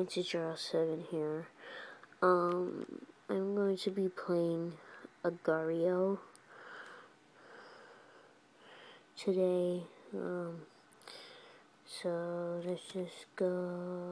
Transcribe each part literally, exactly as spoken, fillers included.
everyone, Teacher seven here. Um, I'm going to be playing Agar.io today. Um, so let's just go.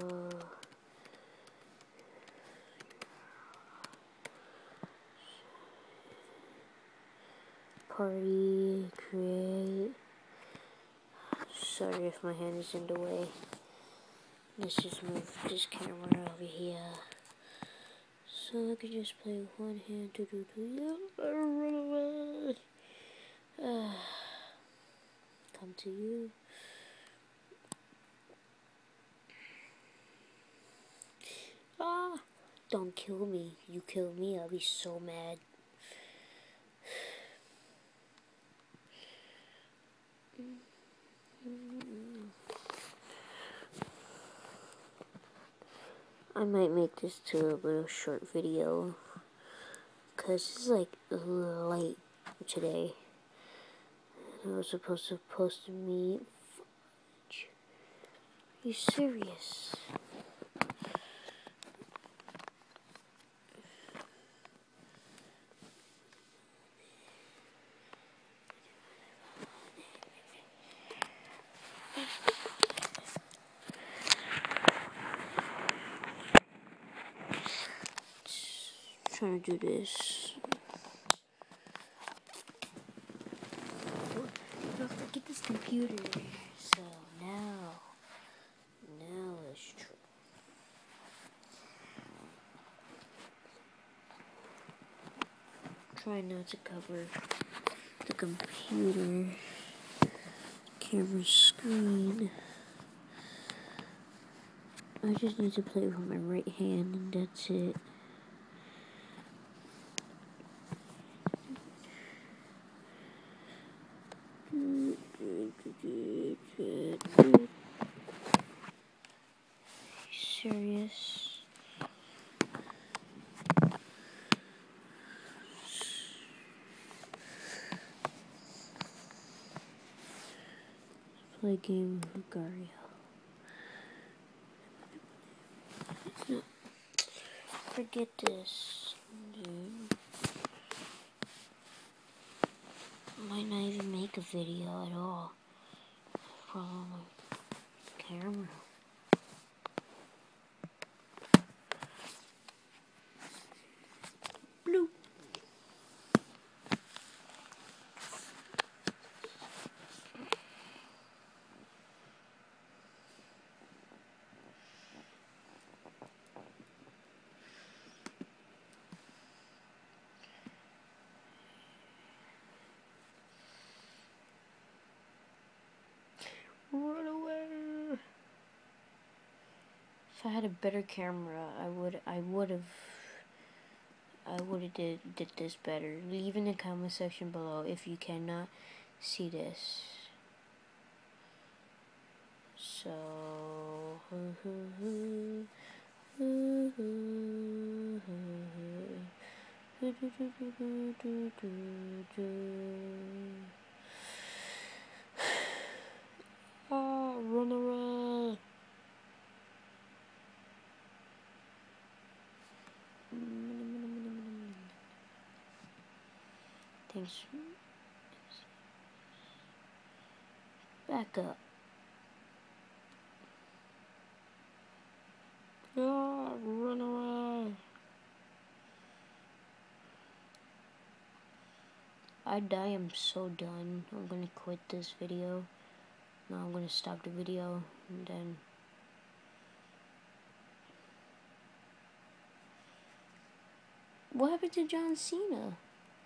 Party, create. Sorry if my hand is in the way. Let's just move this camera over here. So I can just play with one hand. Do do do. Run away. Uh, come to you. Ah! Don't kill me. You kill me, I'll be so mad. I might make this to a little short video, cause it's like late today. I was supposed to post a meet. Are you serious? Trying to do this. Don't forget this computer. So now, now let's try. Try not to cover the computer camera screen. I just need to play with my right hand and that's it. Serious? Play game with Agar.io. Forget this. Dude. Might not even make a video at all from my camera. Bloop. Run away. If I had a better camera, I would I would have I would have did did this better. Leave in the comment section below if you cannot see this. So oh, run away. Thanks. Back up. Oh, run away. I die, I'm so done. I'm gonna quit this video. No, I'm gonna stop the video and then what happened to John Cena?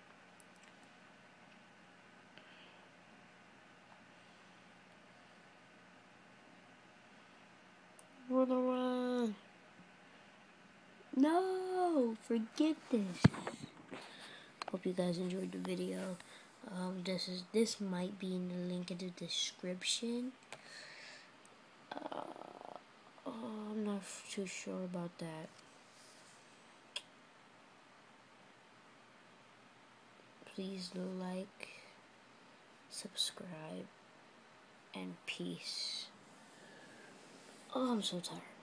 Run away. No, forget this. Hope you guys enjoyed the video. Um, this is this might be in the link in the description. Uh, oh, I'm not too sure about that. Please like, subscribe, and peace. Oh, I'm so tired.